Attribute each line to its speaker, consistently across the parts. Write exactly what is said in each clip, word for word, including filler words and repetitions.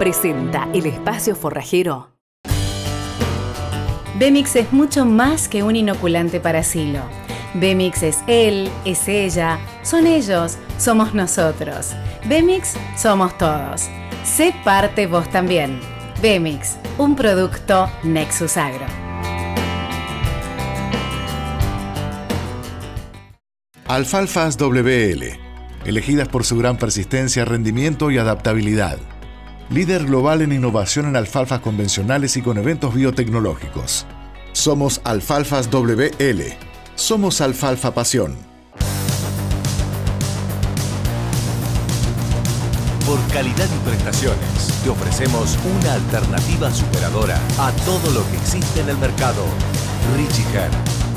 Speaker 1: presenta el espacio forrajero.
Speaker 2: Bemix es mucho más que un inoculante para silo. Bemix es él, es ella, son ellos, somos nosotros. Bemix somos todos. Sé parte vos también. Bemix, un producto Nexus Agro.
Speaker 3: Alfalfas W L, elegidas por su gran persistencia, rendimiento y adaptabilidad. Líder global en innovación en alfalfas convencionales y con eventos biotecnológicos. Somos Alfalfas W L. Somos Alfalfa Pasión.
Speaker 4: Por calidad y prestaciones, te ofrecemos una alternativa superadora a todo lo que existe en el mercado. Richie Herr.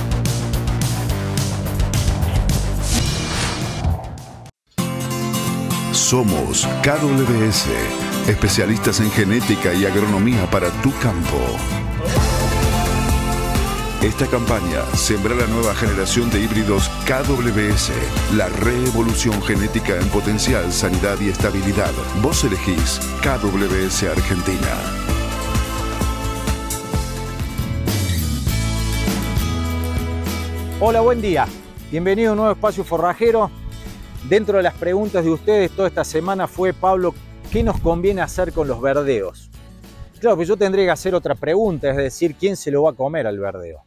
Speaker 5: Somos K W S, especialistas en genética y agronomía para tu campo. Esta campaña sembra la nueva generación de híbridos K W S, la reevolución genética en potencial, sanidad y estabilidad. Vos elegís K W S Argentina.
Speaker 6: Hola, buen día. Bienvenido a un nuevo espacio forrajero. Dentro de las preguntas de ustedes toda esta semana fue, Pablo, ¿qué nos conviene hacer con los verdeos? Claro, pues yo tendría que hacer otra pregunta, es decir, ¿quién se lo va a comer al verdeo?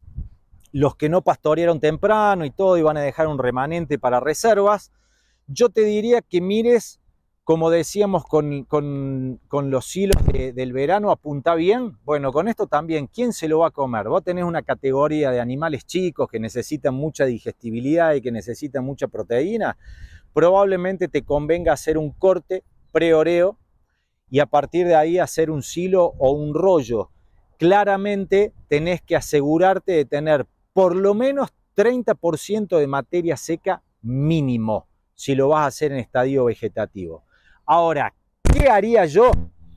Speaker 6: Los que no pastorearon temprano y todo y van a dejar un remanente para reservas. Yo te diría que mires, como decíamos con, con, con los hilos de, del verano, apunta bien. Bueno, con esto también, ¿quién se lo va a comer? Vos tenés una categoría de animales chicos que necesitan mucha digestibilidad y que necesitan mucha proteína. Probablemente te convenga hacer un corte pre-oreo y a partir de ahí hacer un silo o un rollo. Claramente tenés que asegurarte de tener por lo menos treinta por ciento de materia seca mínimo si lo vas a hacer en estadio vegetativo. Ahora, ¿qué haría yo?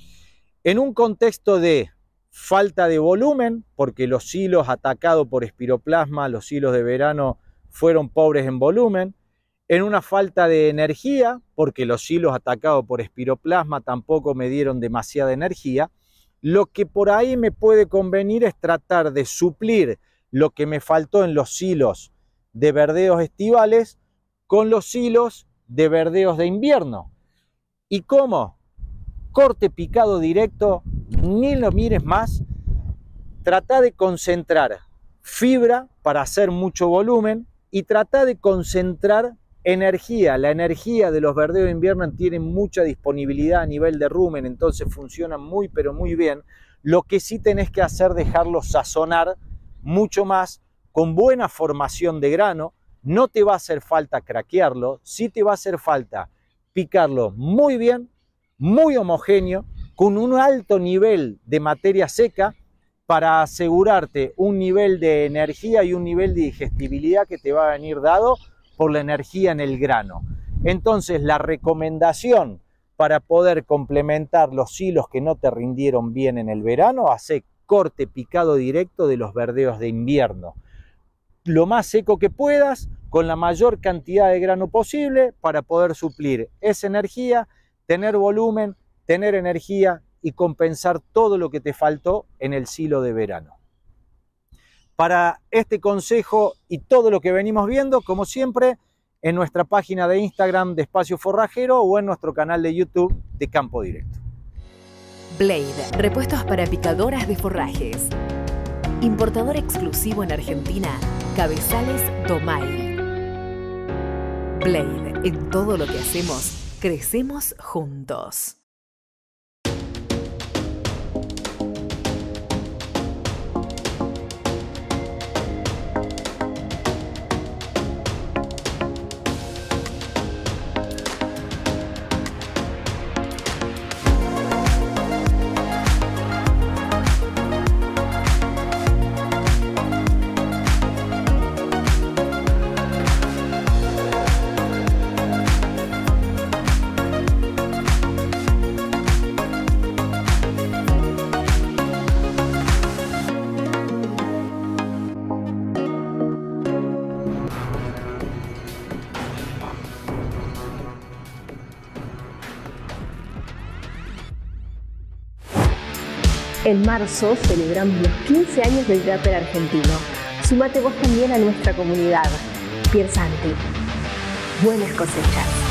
Speaker 6: En un contexto de falta de volumen, porque los hilos atacados por espiroplasma, los hilos de verano fueron pobres en volumen, en una falta de energía, porque los hilos atacados por espiroplasma tampoco me dieron demasiada energía, lo que por ahí me puede convenir es tratar de suplir lo que me faltó en los hilos de verdeos estivales con los hilos de verdeos de invierno. ¿Y cómo? Corte picado directo, ni lo mires más. Trata de concentrar fibra para hacer mucho volumen y trata de concentrar energía. La energía de los verdeos de invierno tiene mucha disponibilidad a nivel de rumen, entonces funcionan muy pero muy bien. Lo que sí tenés que hacer es dejarlo sazonar mucho más con buena formación de grano. No te va a hacer falta craquearlo, sí te va a hacer falta picarlo muy bien, muy homogéneo, con un alto nivel de materia seca para asegurarte un nivel de energía y un nivel de digestibilidad que te va a venir dado por la energía en el grano. Entonces, la recomendación para poder complementar los hilos que no te rindieron bien en el verano, hace corte picado directo de los verdeos de invierno. Lo más seco que puedas, con la mayor cantidad de grano posible para poder suplir esa energía, tener volumen, tener energía y compensar todo lo que te faltó en el silo de verano. Para este consejo y todo lo que venimos viendo, como siempre, en nuestra página de Instagram de Espacio Forrajero o en nuestro canal de YouTube de Campo Directo.
Speaker 1: Blade, repuestos para picadoras de forrajes. Importador exclusivo en Argentina, Cabezales Domail. Blade, en todo lo que hacemos, crecemos juntos.
Speaker 7: En marzo celebramos los quince años del Tupper argentino. Súmate vos también a nuestra comunidad. Piersanti. Buenas cosechas.